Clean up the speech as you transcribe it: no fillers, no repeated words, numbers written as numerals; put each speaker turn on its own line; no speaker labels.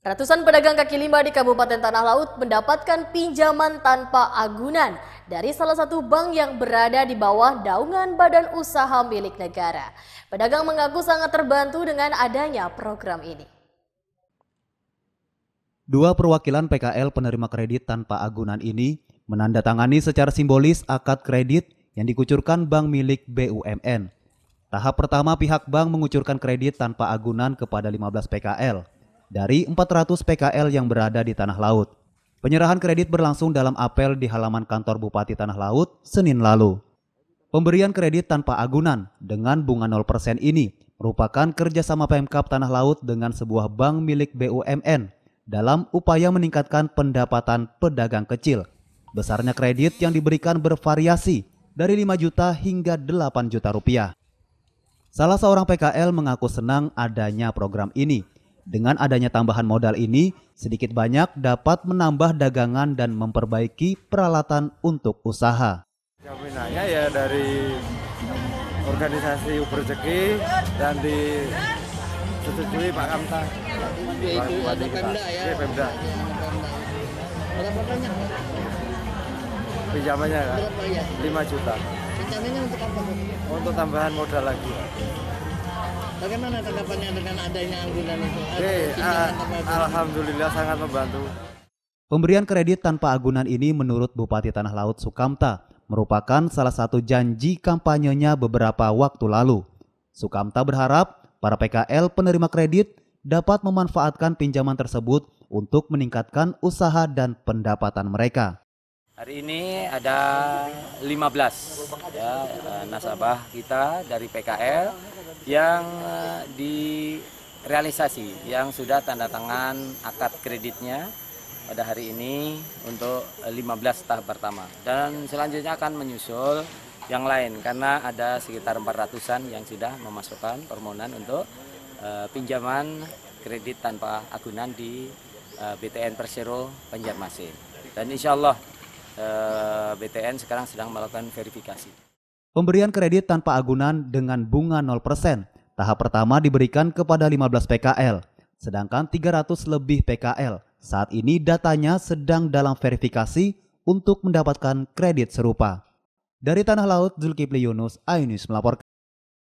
Ratusan pedagang kaki lima di Kabupaten Tanah Laut mendapatkan pinjaman tanpa agunan dari salah satu bank yang berada di bawah naungan badan usaha milik negara. Pedagang mengaku sangat terbantu dengan adanya program ini.
Dua perwakilan PKL penerima kredit tanpa agunan ini menandatangani secara simbolis akad kredit yang dikucurkan bank milik BUMN. Tahap pertama, pihak bank mengucurkan kredit tanpa agunan kepada 15 PKL dari 400 PKL yang berada di Tanah Laut. Penyerahan kredit berlangsung dalam apel di halaman kantor Bupati Tanah Laut Senin lalu. Pemberian kredit tanpa agunan dengan bunga 0% ini merupakan kerjasama Pemkab Tanah Laut dengan sebuah bank milik BUMN dalam upaya meningkatkan pendapatan pedagang kecil. Besarnya kredit yang diberikan bervariasi dari 5 juta hingga 8 juta rupiah. Salah seorang PKL mengaku senang adanya program ini. Dengan adanya tambahan modal ini, sedikit banyak dapat menambah dagangan dan memperbaiki peralatan untuk usaha.
Jaminannya ya dari organisasi Rezeki dan disetujui Pak Kamta.
Itu ada Pemda ya?
Iya, Pemda.
Berapa banyak?
Pinjamannya kan?
Berapa ya?
5 juta.
Pinjamannya untuk apa?
Untuk tambahan modal lagi.
Bagaimana tanggapannya dengan adanya agunan itu?
Alhamdulillah sangat membantu.
Pemberian kredit tanpa agunan ini menurut Bupati Tanah Laut Sukamta merupakan salah satu janji kampanyenya beberapa waktu lalu. Sukamta berharap para PKL penerima kredit dapat memanfaatkan pinjaman tersebut untuk meningkatkan usaha dan pendapatan mereka.
Hari ini ada 15 ya, nasabah kita dari PKL yang direalisasi, yang sudah tanda tangan akad kreditnya pada hari ini untuk 15 tahap pertama. Dan selanjutnya akan menyusul yang lain karena ada sekitar 400-an yang sudah memasukkan permohonan untuk pinjaman kredit tanpa agunan di BTN Persero Banjarmasin. Dan insya Allah BTN sekarang sedang melakukan verifikasi.
Pemberian kredit tanpa agunan dengan bunga 0% tahap pertama diberikan kepada 15 PKL, sedangkan 300 lebih PKL saat ini datanya sedang dalam verifikasi untuk mendapatkan kredit serupa. Dari Tanah Laut, Zulkifli Yunus, iNews melaporkan.